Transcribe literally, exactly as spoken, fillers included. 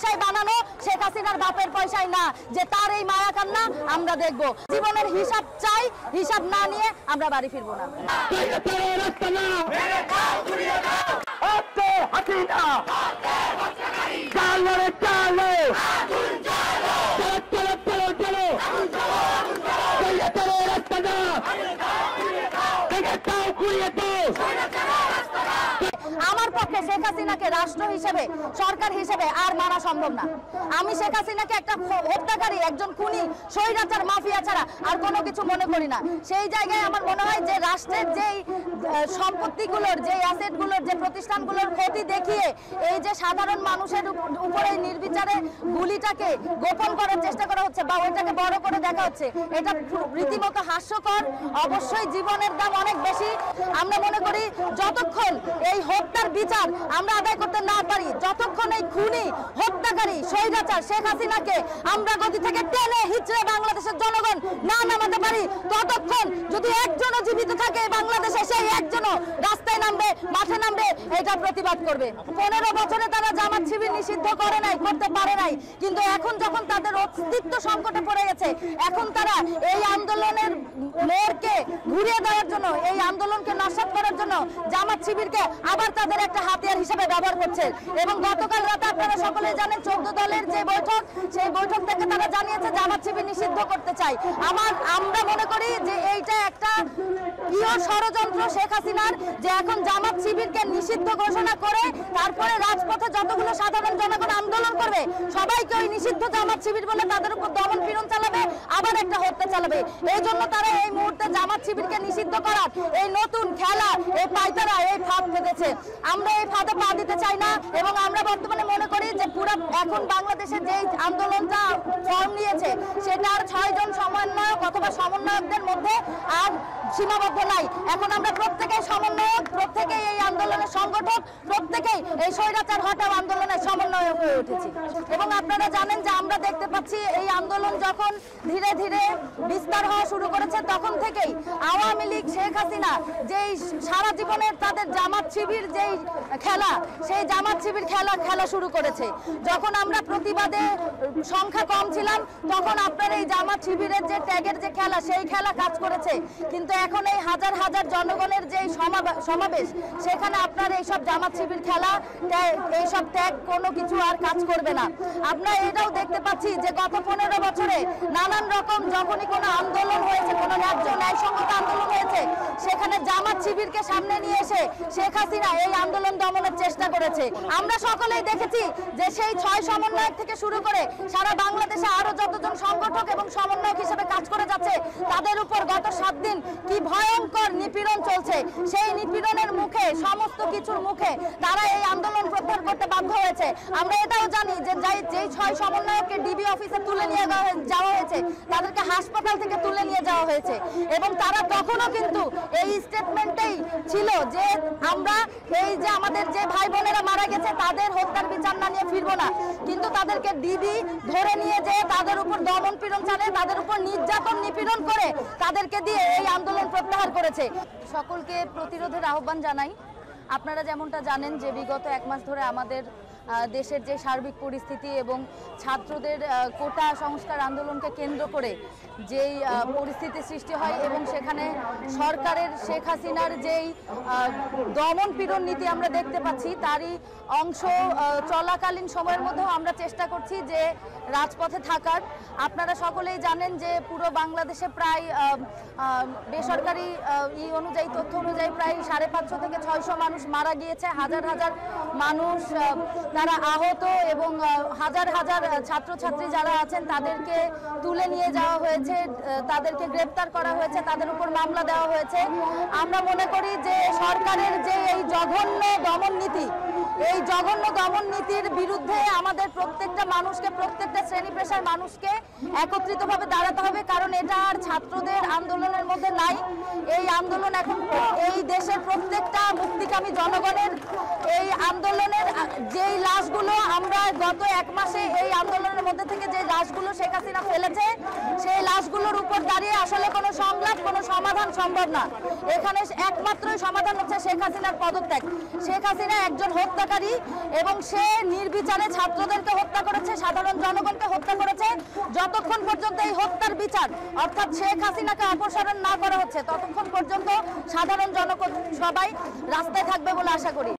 পয়সায় বানানো, শেখ হাসিনার বাপের পয়সায় না, যে তার এই মায়া কান্না আমরা দেখব। জীবনের হিসাব চাই, হিসাব না নিয়ে আমরা বাড়ি ফিরবো না। আমার পক্ষে শেখ হাসিনাকে রাষ্ট্র হিসেবে, সরকার হিসেবে আর মানা সম্ভব না। আমি শেখ হাসিনাকে একটা হত্যাকারী, একজন খুনি, স্বৈরাচার, মাফিয়া ছাড়া আর কোনো কিছু মনে করি না। সেই জায়গায় আমার মনে হয় যে রাষ্ট্রের যেই সম্পত্তিগুলোর, যে অ্যাসেটগুলোর, যে প্রতিষ্ঠানগুলোর ক্ষতি দেখিয়ে এই যে সাধারণ মানুষের উপরে নির্বিচারে গুলিটাকে গোপন করার চেষ্টা করা হচ্ছে বা ওইটাকে বড় করে দেখা হচ্ছে, এটা রীতিমতো হাস্যকর। অবশ্যই জীবনের দাম অনেক বেশি। আমরা মনে করি যতক্ষণ এই হত্যার বিচার আমরা আদায় করতে না পারি, যতক্ষণ এই খুনি, হত্যাকারী, স্বৈরাচার শেখ হাসিনাকে আমরা গদি থেকে টেনে হিচড়ে বাংলাদেশের জনগণ না নামাতে পারি, ততক্ষণ যদি একজনও জীবিত থাকে বাংলাদেশে, সেই একজনও রাস্তায় নামবে, মাঠে নামবে, এটা প্রতিবাদ করবে। পনেরো বছরে তারা জামাত শিবির নিষিদ্ধ করে নাই, করতে পারে নাই, কিন্তু এখন যখন তাদের অস্তিত্ব সংকটে পড়ে গেছে, এখন তারা এই আন্দোলনের মোড়কে ঘুরিয়ে দেওয়ার জন্য, এই আন্দোলনকে নস্যাৎ করার জন্য জামাত শিবিরকে আবার তাদের একটা হাতিয়ার হিসেবে ব্যবহার করছে। এবং গতকাল রাতে আপনারা সকলেই জানেন, চৌদ্দ দলের যে বৈঠক, সেই বৈঠক থেকে তারা জানিয়েছে জামাত শিবির নিষিদ্ধ করতে চাই। আমার আমরা মনে করি যে এইটা একটা প্রিয় ষড়যন্ত্র শেখ হাসিনার, যে এখন জামাত শিবিরকে নিষিদ্ধ ঘোষণা করে তারপরে রাজপথে যতগুলো সাধারণ জনগণ আন্দোলন করবে সবাইকে ওই নিষিদ্ধ জামাত শিবির বলে তাদের উপর দমন পীড়ন চালাবে, আবার একটা হত্যা চালাবে। এই জন্য তারা এই মুহূর্তে জামাত শিবিরকে নিষিদ্ধ করার এই নতুন খেলা, এই পাইতারা এই ফাঁদ পেতেছে। আমরা এই ফাঁদে পা দিতে চাই না। এবং আমরা বর্তমানে মনে করি যে পুরো এখন বাংলাদেশে যে আন্দোলনটা ফর্ম নিয়েছে, সেটার ছয়জন সমন্বয়ক অথবা সমন্বয়কদের মধ্যে আর সীমাবদ্ধ নাই। এখন আমরা প্রত্যেকেই সমন্বয়ক, প্রত্যেকেই এই আন্দোলনের সংগঠক, প্রত্যেকেই এই স্বৈরাচার হটাও আন্দোলনের সমন্বয়ক হয়ে উঠেছি। এবং আপনারা জানেন যে আমরা দেখতে পাচ্ছি এই আন্দোলন যখন ধীরে ধীরে বিস্তার হওয়া শুরু করেছে, তখন থেকেই আওয়ামী লীগ, শেখ হাসিনা যেই সারা জীবনের তাদের জামাত শিবির যেই খেলা, সেই জামাত শিবির খেলা খেলা শুরু করেছে। যখন আমরা প্রতিবাদে সংখ্যা কম ছিলাম, তখন আপনার এই জামাত শিবিরের যে ট্যাগের যে খেলা, সেই খেলা কাজ করেছে। কিন্তু এখন এই হাজার হাজার জনগণের যে সমাবেশ, সেখানে আপনার এইসব জামাত শিবির খেলা, এইসব ট্যাগ কোনো কিছু আর কাজ করবে না। আমরা এটাও দেখতে পাচ্ছি যে গত পনেরো বছরে নানান রকম যখনই কোনো আন্দোলন হয়েছে, কোনো ন্যায্য ন্যায়সঙ্গত আন্দোলন হয়েছে, সেখানে জামাত শিবিরকে সামনে নিয়ে এসে শেখ হাসিনা এই আন্দোলন দমনের চেষ্টা করেছে। আমরা সকলেই দেখেছি যে সেই ছয় সমন্বয়ক থেকে শুরু করে সারা বাংলাদেশে আরো যতজন সংগঠক এবং সমন্বয়ক হিসেবে কাজ করে যাচ্ছে, তাদের উপর গত সাত দিন কি ভয়ঙ্কর নিপীড়ন চলছে। সেই নিপীড়নের মুখে, সমস্ত কিছুর মুখে তারা এই আন্দোলন প্রত্যাহার করতে বাধ্য হয়েছে। আমরা এটাও জানি যে যেই ছয় সমন্বয়ককে ডিবি অফিসে তুলে নিয়ে যাওয়া হয়েছে, তাদেরকে হাসপাতাল থেকে তুলে নিয়ে যাওয়া হয়েছে, এবং তারা তখনও কিন্তু এই স্টেটমেন্টেই ছিল যে আমরা এই যে আমাদের যে ভাই বোনেরা মারা গেছে তাদের হত্যার বিচার না নিয়ে ফিরবো না। কিন্তু তাদেরকে ডিবি ধরে নিয়ে যেয়ে তাদের উপর দমন পীড়ন চালিয়ে, তাদের উপর নির্যাতন নিপীড়ন করে তাদেরকে দিয়ে এই আন্দোলন প্রত্যাহার করেছে। সকলকে প্রতিরোধের আহ্বান জানাই। আপনারা যেমনটা জানেন যে বিগত এক মাস ধরে আমাদের দেশের যে সার্বিক পরিস্থিতি এবং ছাত্রদের কোটা সংস্কার আন্দোলনকে কেন্দ্র করে যেই পরিস্থিতি সৃষ্টি হয়, এবং সেখানে সরকারের শেখ হাসিনার যেই দমন পীড়ন নীতি আমরা দেখতে পাচ্ছি, তারই অংশ চলাকালীন সময়ের মধ্যেও আমরা চেষ্টা করছি যে রাজপথে থাকার। আপনারা সকলেই জানেন যে পুরো বাংলাদেশে প্রায় বেসরকারি ই অনুযায়ী, তথ্য অনুযায়ী প্রায় সাড়ে পাঁচশো থেকে ছয়শো মানুষ মারা গিয়েছে, হাজার হাজার মানুষ তারা আহত, এবং হাজার হাজার ছাত্রছাত্রী যারা আছেন তাদেরকে তুলে নিয়ে যাওয়া হয়েছে, তাদেরকে গ্রেপ্তার করা হয়েছে, তাদের উপর মামলা দেওয়া হয়েছে। আমরা মনে করি যে সরকারের যে এই জঘন্য দমন নীতি, এই জঘন্য দমন নীতির বিরুদ্ধে আমাদের প্রত্যেকটা মানুষকে, প্রত্যেকটা শ্রেণী পেশার মানুষকে একত্রিতভাবে দাঁড়াতে হবে। কারণ এটা আর ছাত্রদের আন্দোলনের মধ্যে নাই। এই আন্দোলন এখন এই দেশের প্রত্যেকটা মুক্তিকামী জনগণের এই আন্দোলনের যেই লাশগুলো আমরা গত এক মাসে এই আন্দোলনের মধ্যে থেকে যে লাশগুলো শেখ হাসিনা ফেলেছে, সেই লাশগুলোর উপর দাঁড়িয়ে আসলে কোনো সংলাপ, কোনো সমাধান সম্ভব না। এখানে একমাত্রই সমাধান হচ্ছে শেখ হাসিনার পদত্যাগ। শেখ হাসিনা একজন হত্যাকারী এবং সে নির্বিচারে ছাত্রদেরকে হত্যা করেছে, সাধারণ জনগণকে হত্যা করেছে। যতক্ষণ পর্যন্ত এই হত্যার বিচার অর্থাৎ শেখ হাসিনাকে অপসারণ না করা হচ্ছে, ততক্ষণ পর্যন্ত সাধারণ জনগণ সবাই রাস্তায় থাকবে বলে আশা করি।